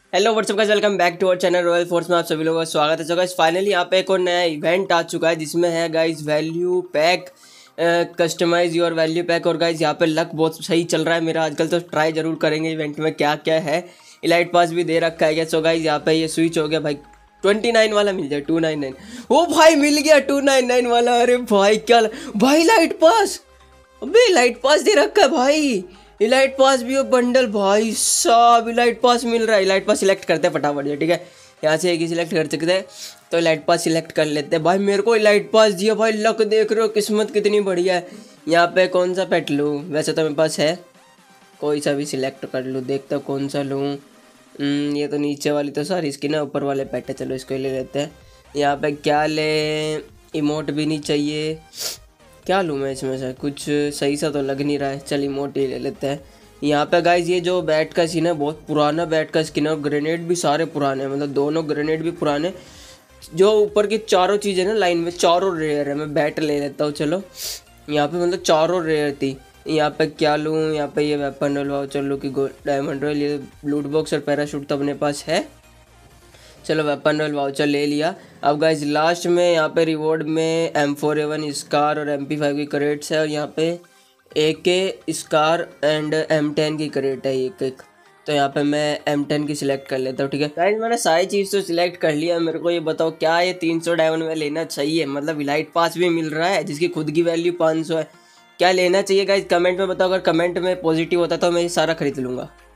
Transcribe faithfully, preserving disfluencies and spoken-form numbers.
Hello what's up guys, welcome back to our channel royal force में आप सभी लोगों का स्वागत है। सो गाइस फाइनली यहाँ पे एक और नया इवेंट आ चुका है जिसमें है guys value pack, customize your value pack. और गाइस यहाँ पे लक बहुत सही चल रहा है मेरा आजकल, तो ट्राई जरूर करेंगे इवेंट में क्या क्या है। इलाइट पास भी दे रखा है क्या। सो गाइस यहाँ पे ये स्विच हो गया भाई, ट्वेंटी नाइन वाला मिल जाए, टू नाइन नाइन। ओ भाई मिल गया टू नाइन नाइन वाला। अरे भाई क्या भाई लाइट पास, अबे लाइट पास दे रखा है भाई। इलाइट पास भी हो बंडल भाई साहब, इलाइट पास मिल रहा है। इलाइट पास सिलेक्ट करते हैं फटाफट ये, ठीक है। यहाँ से एक ही सिलेक्ट कर सकते हैं, तो इलाइट पास सिलेक्ट कर लेते हैं। भाई मेरे को इलाइट पास दिया भाई, लक देख रहे हो, किस्मत कितनी बढ़िया है। यहाँ पे कौन सा पेट लूँ, वैसे तो मेरे पास है, कोई सा भी सिलेक्ट कर लूँ। देखता हूँ कौन सा लूँ। ये तो नीचे वाली तो सारी इसकी ना, ऊपर वाले पेट है, चलो इसको ले लेते हैं। यहाँ पे क्या ले, इमोट भी नहीं चाहिए। क्या लूँ मैं इसमें से, कुछ सही सा तो लग नहीं रहा है। चल इमोट ही ले लेते हैं। यहाँ पे गाइज ये जो बैट का स्किन है बहुत पुराना बैट का स्किन है, और ग्रेनेड भी सारे पुराने हैं, मतलब दोनों ग्रेनेड भी पुराने। जो ऊपर की चारों चीज़ें ना लाइन में, चारों रेयर है। मैं बैट ले लेता हूँ चलो। यहाँ पे मतलब चारों रेयर थी। यहाँ पे क्या लूँ, यहाँ पे ये वेपन रोल वाउचर लूँ कि डायमंड रोल। ये लूट बॉक्स और पैराशूट तो अपने पास है, चलो वेपन रोल वाउचर ले लिया। अब गाइज लास्ट में यहाँ पे रिवॉर्ड में एम फोर एवन स्कार और एम पी फाइव की करेट्स है, और यहाँ पे A K scar and M ten की करेट है एक एक। तो यहाँ पे मैं एम टेन की सिलेक्ट कर लेता हूँ, ठीक है गाइज। मैंने सारी चीज़ तो सिलेक्ट कर लिया। मेरे को ये बताओ क्या ये तीन सौ डायमंड में लेना चाहिए, मतलब इलाइट पास भी मिल रहा है जिसकी खुद की वैल्यू पाँच सौ है। क्या लेना चाहिए गाइज, कमेंट में बताओ। अगर कमेंट में पॉजिटिव होता तो मैं ये सारा खरीद लूँगा।